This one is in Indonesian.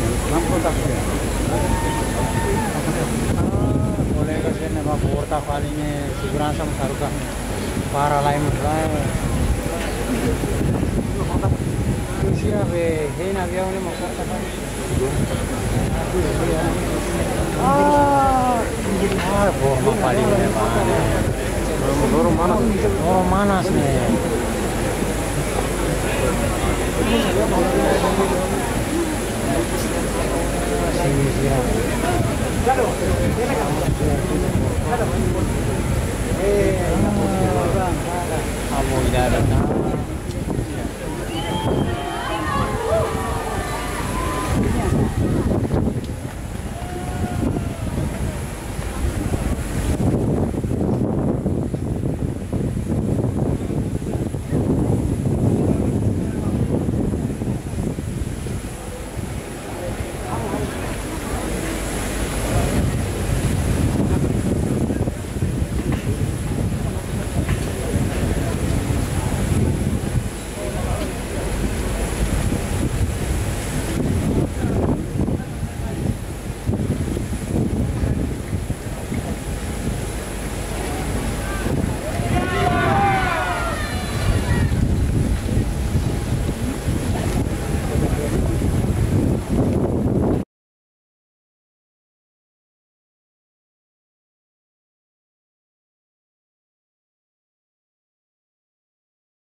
Mampu tak ya? Boleh kasi na maporta kali niya sigurang sa masaruka para lain mulai. Siya be, hey na biya ulit maporta kali. Forma kali niya ba? Dorong manas nih. Sini siya.